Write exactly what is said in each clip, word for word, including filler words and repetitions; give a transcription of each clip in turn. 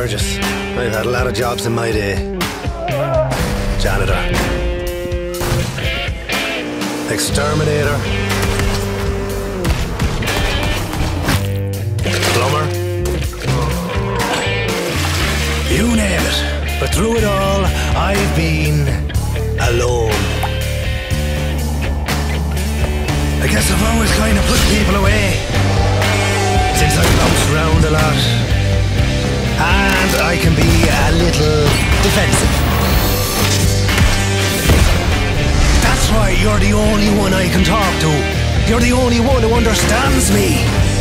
Burgess. I've had a lot of jobs in my day. Janitor. Exterminator. Plumber. You name it. But through it all, I've been alone. I guess I've always kind of pushed people away, since I've bounced around a lot, and I can be a little defensive. That's right, you're the only one I can talk to. You're the only one who understands me.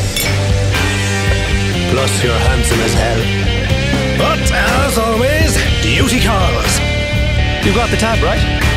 Plus you're handsome as hell. But as always, duty calls. You got the tab, right?